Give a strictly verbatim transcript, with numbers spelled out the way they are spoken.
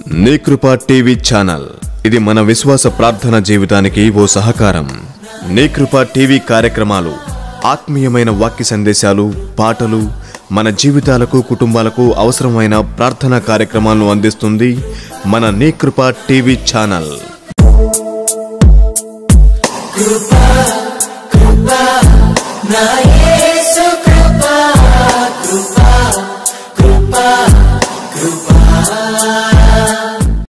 నీ కృప TV channel ఇది మన విశ్వాస ప్రార్థన జీవితానికి ఓ సహకారం। నీ కృప టీవీ కార్యక్రమాలు ఆత్మీయమైన వాక్య సందేశాలు, పాటలు, మన జీవితాలకు కుటుంబాలకు అవసరమైన ప్రార్థనా కార్యక్రమాలను అందిస్తుంది మన నీ కృప టీవీ ఛానల్। కృప కృప నా